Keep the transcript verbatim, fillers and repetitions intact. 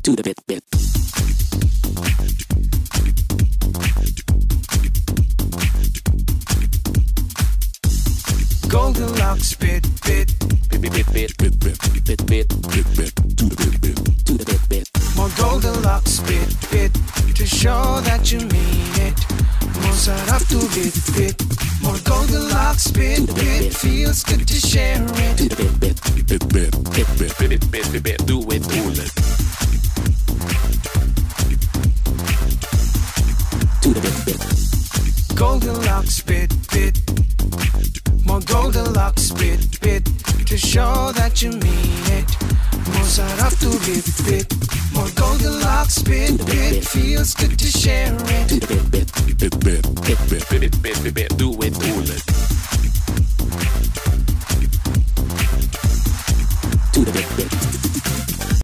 to the bit bit. Goldilocks bit bit Bit bit bit bit bit bit bit bit bit to the bit bit to the bit bit. More Goldilocks bit bit to show that you mean it. More Sarafto bit bit. More Goldilocks bit bit feels good to share it. To the bit bit bit bit bit bit bit bit bit bit do it all it. To the bit bit. Goldilocks bit bit. More Goldilocks bit bit to show that you mean it. More Sarafto bit bit. More Goldilocks bit bit feels good to share it. To the bit bit bit bit bit bit bit bit bit bit do it all it. To the bit bit.